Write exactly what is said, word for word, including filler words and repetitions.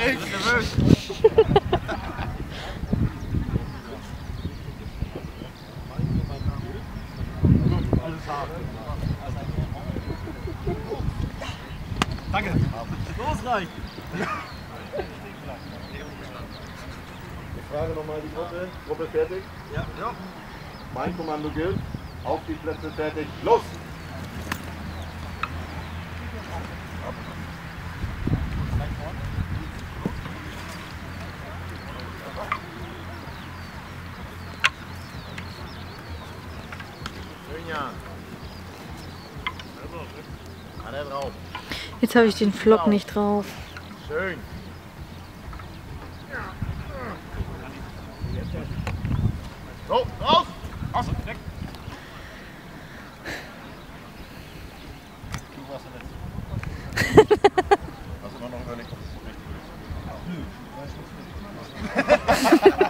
Danke. Los, reicht. Ich frage nochmal die Gruppe. Gruppe fertig? Ja. Ja. Mein Kommando gilt. Auf die Plätze fertig. Los! Schön, Jan. Hat er drauf. Jetzt habe ich den Vlog nicht drauf. Schön. So, raus! Aus, weg! Du warst der Letzte. Hast du immer noch überlegt, ob es so richtig ist? Nö, ich weiß nicht.